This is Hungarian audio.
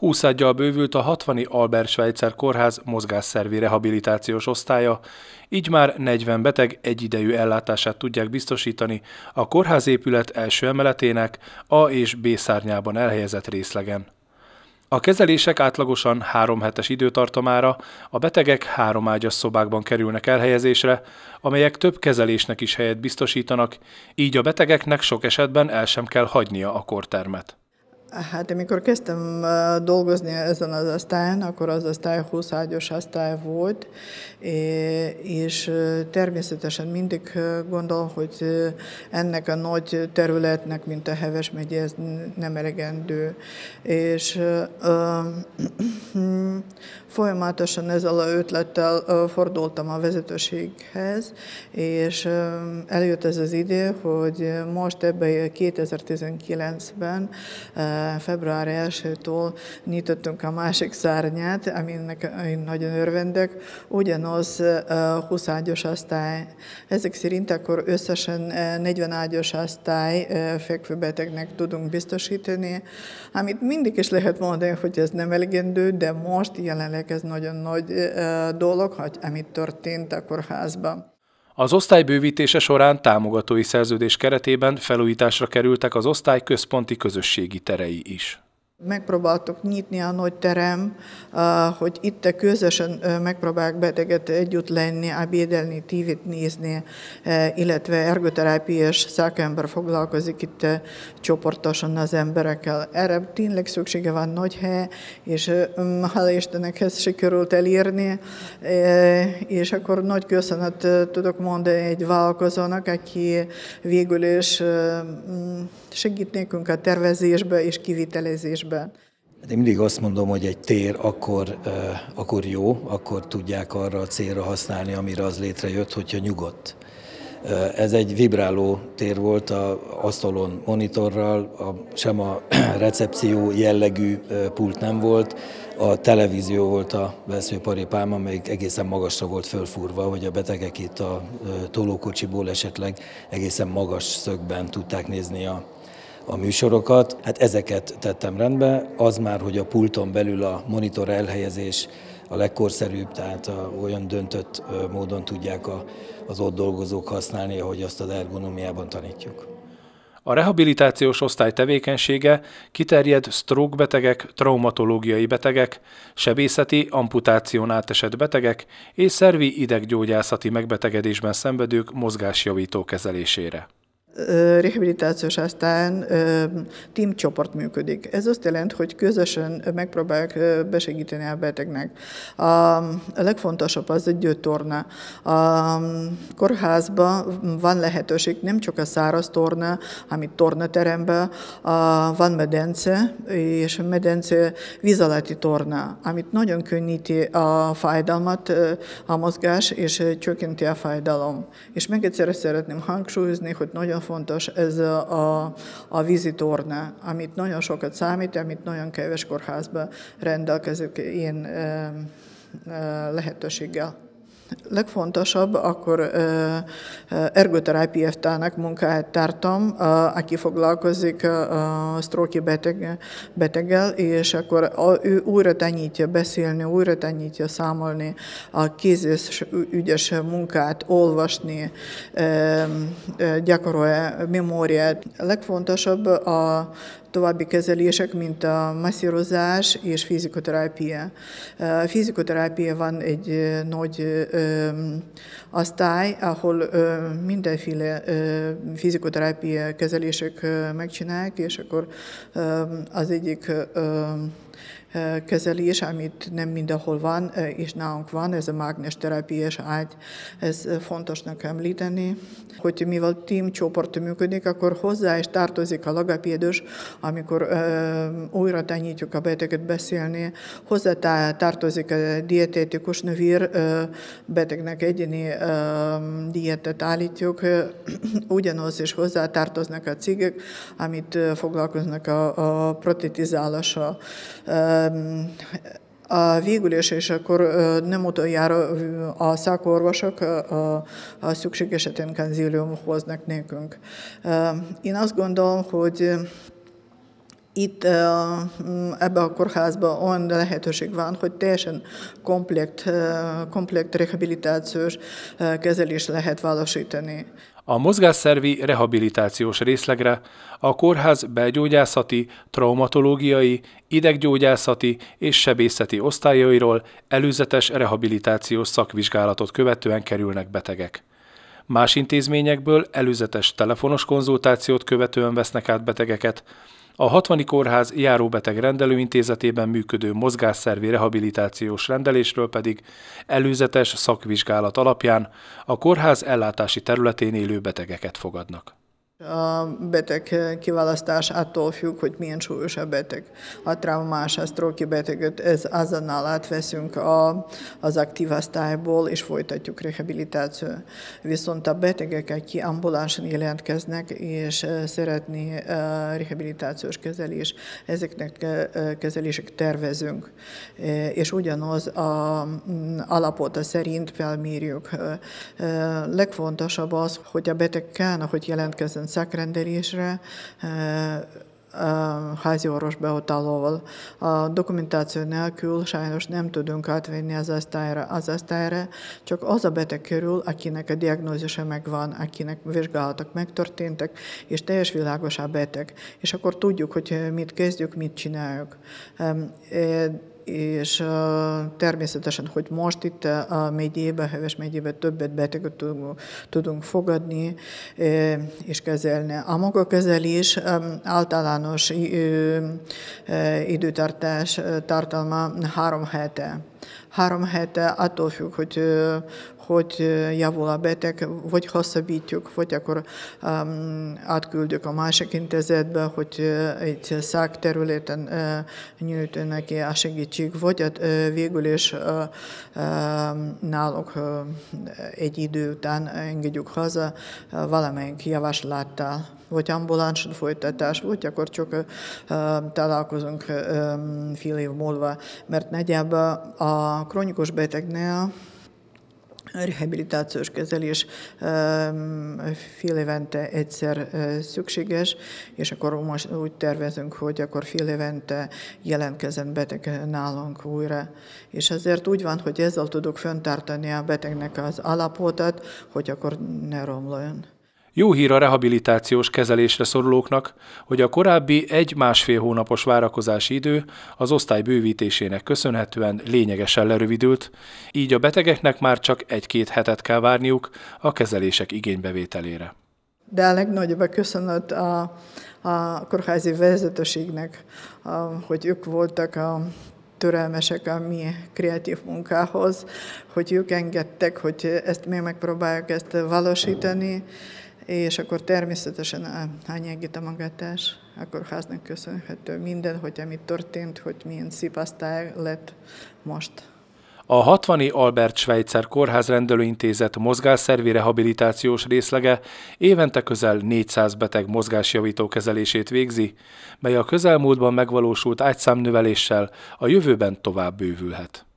20 ággyal bővült a 60-i Albert Schweitzer kórház mozgásszervi rehabilitációs osztálya, így már 40 beteg egyidejű ellátását tudják biztosítani a kórházépület első emeletének A és B szárnyában elhelyezett részlegen. A kezelések átlagosan 3 hetes időtartamára a betegek 3 ágyas szobákban kerülnek elhelyezésre, amelyek több kezelésnek is helyet biztosítanak, így a betegeknek sok esetben el sem kell hagynia a kórtermet. Hát amikor kezdtem dolgozni ezen az osztályon, akkor az osztály 20 ágyas osztály volt, és természetesen mindig gondol, hogy ennek a nagy területnek, mint a Heves megye, ez nem elegendő. És folyamatosan ezzel az ötlettel fordultam a vezetőséghez, és eljött ez az idő, hogy most ebben 2019-ben február 1-től nyitottunk a másik szárnyát, aminek én nagyon örvendek, ugyanaz 20 ágyas osztály. Ezek szerint akkor összesen 40 ágyas osztály fekvőbetegnek tudunk biztosítani, amit mindig is lehet mondani, hogy ez nem elegendő, de most jelenleg ez nagyon nagy dolog, amit történt a kórházban. Az osztály bővítése során támogatói szerződés keretében felújításra kerültek az osztály központi közösségi terei is. Megpróbáltuk nyitni a nagy terem, hogy itt közösen megpróbálják beteget együtt lenni, ebédelni, tévét nézni, illetve ergoterápiás szakember foglalkozik itt csoportosan az emberekkel. Erre tényleg szüksége van nagy hely, és hála Istennek ezt sikerült elérni, és akkor nagy köszönet tudok mondani egy vállalkozónak, aki végül is segít nekünk a tervezésbe és kivitelezésben. Én mindig azt mondom, hogy egy tér akkor jó, akkor tudják arra a célra használni, amire az létrejött, hogyha nyugodt. Ez egy vibráló tér volt, az asztalon monitorral, sem a recepció jellegű pult nem volt, a televízió volt a veszőparipám, amelyik egészen magasra volt fölfúrva, hogy a betegek itt a tolókocsiból esetleg egészen magas szögben tudták nézni a műsorokat. Hát ezeket tettem rendbe, az már, hogy a pulton belül a monitor elhelyezés a legkorszerűbb, tehát olyan döntött módon tudják az ott dolgozók használni, ahogy azt az ergonómiában tanítjuk. A rehabilitációs osztály tevékenysége kiterjed stroke betegek, traumatológiai betegek, sebészeti, amputáción átesett betegek és szervi ideggyógyászati megbetegedésben szenvedők mozgásjavító kezelésére. Rehabilitációs osztályon teamcsoport működik. Ez azt jelenti, hogy közösen megpróbálják besegíteni a betegnek. A legfontosabb az egy gyógytorna. A kórházban van lehetőség nem csak a száraz torna, amit tornateremben, van medence, és medence víz alatti torna, amit nagyon könnyíti a fájdalmat, a mozgás, és csökkenti a fájdalom. És még egyszer szeretném hangsúlyozni, hogy nagyon fontos ez a vízi torna, amit nagyon sokat számít, amit nagyon kevés kórházban rendelkezik ilyen lehetőséggel. Legfontosabb, akkor ergoterápiástának munkáját tartom, aki foglalkozik a stroke beteggel, és akkor ő újra tanítja beszélni, újra tanítja számolni, a kézes ügyes munkát, olvasni, gyakorolja memóriát. Legfontosabb a további kezelések, mint a masszírozás és fizikoterápia. Fizikoterápia van egy nagy osztály, ahol mindenféle fizikoterápia kezelések megcsinálják, és akkor az egyik kezelés, amit nem mindenhol van, és nálunk van, ez a mágnesterápiás ágy. Ez fontosnak említeni, hogy mivel teamcsoport működik, akkor hozzá is tartozik a logopédus, amikor újra tanítjuk a beteget beszélni, hozzá tartozik a dietetikus nővér, betegnek egyéni diétát állítjuk, ugyanaz is hozzá tartoznak a cégek, amit foglalkoznak a protetizálással. Végül is, és akkor nem utoljára a szakorvosok a szükség esetén konzílium hoznak nekünk. Én azt gondolom, hogy Itt ebben a kórházban olyan lehetőség van, hogy teljesen komplekt rehabilitációs kezelést lehet valósítani. A mozgásszervi rehabilitációs részlegre a kórház belgyógyászati, traumatológiai, ideggyógyászati és sebészeti osztályairól előzetes rehabilitációs szakvizsgálatot követően kerülnek betegek. Más intézményekből előzetes telefonos konzultációt követően vesznek át betegeket, a 60. Kórház járóbeteg rendelőintézetében működő mozgásszervi rehabilitációs rendelésről pedig előzetes szakvizsgálat alapján a kórház ellátási területén élő betegeket fogadnak. A beteg kiválasztás attól függ, hogy milyen súlyos a beteg. A traumás, a sztróki beteget azonnal átveszünk az aktív osztályból, és folytatjuk rehabilitáció. Viszont a betegek, akik ambulánsan jelentkeznek, és szeretné rehabilitációs kezelés, ezeknek kezelések tervezünk. És ugyanaz az alapota szerint felmérjük. Legfontosabb az, hogy a beteg kell, hogy jelentkezzen szakrendelésre, házi orvos beosztálóval. A dokumentáció nélkül sajnos nem tudunk átvenni az osztályra, csak az a beteg kerül, akinek a diagnózisa megvan, akinek vizsgálatok megtörténtek, és teljes világos a beteg. És akkor tudjuk, hogy mit kezdjük, mit csináljuk. És természetesen, hogy most itt a megyében, Heves megyében többet beteget tudunk fogadni és kezelni. A maga kezelés általános időtartás tartalma 3 hete. 3 hete attól függ, hogy javul a beteg, vagy hosszabbítjuk, vagy akkor átküldjük a másik intézetbe, hogy egy szakterületen nyújt neki a segítség, vagy végül is náluk egy idő után engedjük haza valamelyik javaslattal, vagy ambuláns folytatás, vagy akkor csak találkozunk fél év múlva, mert nagyjából a krónikus betegnél rehabilitációs kezelés fél évente egyszer szükséges, és akkor most úgy tervezünk, hogy akkor fél évente jelentkezzen beteg nálunk újra. És ezért úgy van, hogy ezzel tudok fenntartani a betegnek az alapotat, hogy akkor ne romljon. Jó hír a rehabilitációs kezelésre szorulóknak, hogy a korábbi 1-1,5 hónapos várakozási idő az osztály bővítésének köszönhetően lényegesen lerövidült, így a betegeknek már csak 1-2 hetet kell várniuk a kezelések igénybevételére. De a legnagyobb köszönet a kórházi vezetőségnek, hogy ők voltak türelmesek a mi kreatív munkához, hogy ők engedtek, hogy ezt mi megpróbáljuk ezt valósítani, és akkor természetesen a anyagi támogatás a kórháznak köszönhető minden, hogy amit történt, hogy milyen szép osztály lett most. A 60. Albert Schweitzer Kórház rendelőintézet mozgásszervi rehabilitációs részlege évente közel 400 beteg mozgásjavító kezelését végzi, mely a közelmúltban megvalósult ágyszámnöveléssel a jövőben tovább bővülhet.